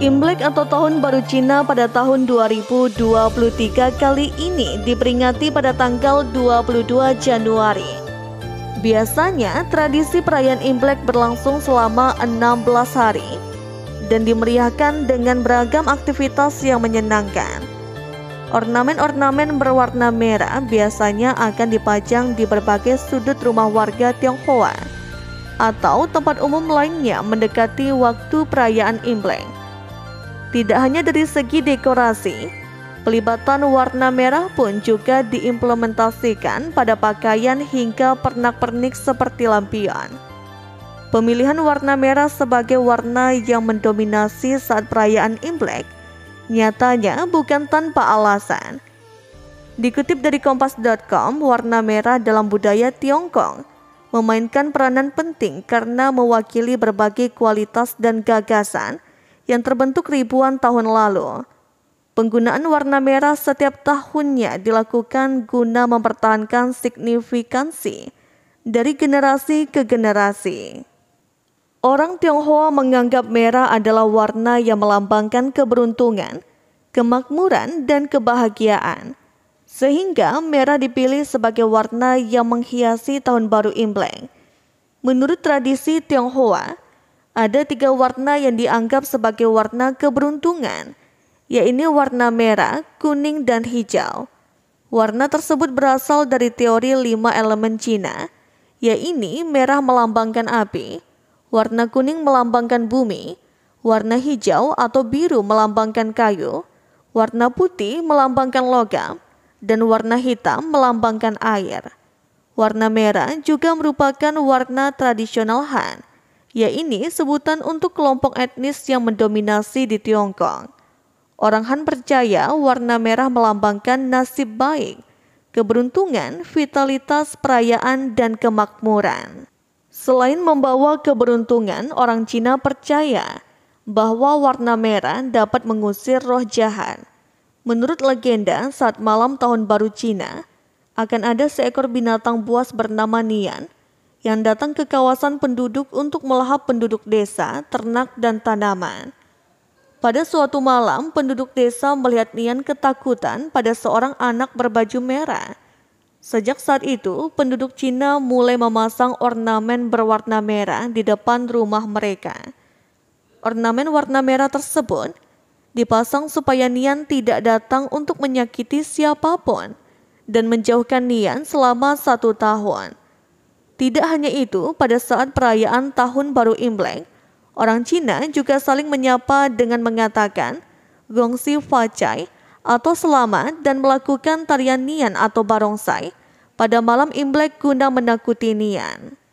Imlek atau Tahun Baru Cina pada tahun 2023 kali ini diperingati pada tanggal 22 Januari. Biasanya, tradisi perayaan Imlek berlangsung selama 16 hari dan dimeriahkan dengan beragam aktivitas yang menyenangkan. Ornamen-ornamen berwarna merah biasanya akan dipajang di berbagai sudut rumah warga Tionghoa atau tempat umum lainnya mendekati waktu perayaan Imlek. Tidak hanya dari segi dekorasi, pelibatan warna merah pun juga diimplementasikan pada pakaian hingga pernak-pernik seperti lampion. Pemilihan warna merah sebagai warna yang mendominasi saat perayaan Imlek nyatanya bukan tanpa alasan. Dikutip dari Kompas.com, warna merah dalam budaya Tiongkok memainkan peranan penting karena mewakili berbagai kualitas dan gagasan yang terbentuk ribuan tahun lalu. Penggunaan warna merah setiap tahunnya dilakukan guna mempertahankan signifikansi dari generasi ke generasi. Orang Tionghoa menganggap merah adalah warna yang melambangkan keberuntungan, kemakmuran, dan kebahagiaan. Sehingga merah dipilih sebagai warna yang menghiasi Tahun Baru Imlek. Menurut tradisi Tionghoa, ada 3 warna yang dianggap sebagai warna keberuntungan, yaitu warna merah, kuning, dan hijau. Warna tersebut berasal dari teori 5 elemen Cina, yaitu merah melambangkan api, warna kuning melambangkan bumi, warna hijau atau biru melambangkan kayu, warna putih melambangkan logam, dan warna hitam melambangkan air. Warna merah juga merupakan warna tradisional Han, yaitu sebutan untuk kelompok etnis yang mendominasi di Tiongkok. Orang Han percaya warna merah melambangkan nasib baik, keberuntungan, vitalitas, perayaan, dan kemakmuran. Selain membawa keberuntungan, orang Cina percaya bahwa warna merah dapat mengusir roh jahat. Menurut legenda, saat malam Tahun Baru Cina, akan ada seekor binatang buas bernama Nian yang datang ke kawasan penduduk untuk melahap penduduk desa, ternak, dan tanaman. Pada suatu malam, penduduk desa melihat Nian ketakutan pada seorang anak berbaju merah. Sejak saat itu, penduduk Cina mulai memasang ornamen berwarna merah di depan rumah mereka. Ornamen warna merah tersebut dipasang supaya Nian tidak datang untuk menyakiti siapapun dan menjauhkan Nian selama 1 tahun. Tidak hanya itu, pada saat perayaan Tahun Baru Imlek, orang Cina juga saling menyapa dengan mengatakan Gongxi Facai atau selamat dan melakukan tarian Nian atau barongsai pada malam Imlek guna menakuti Nian.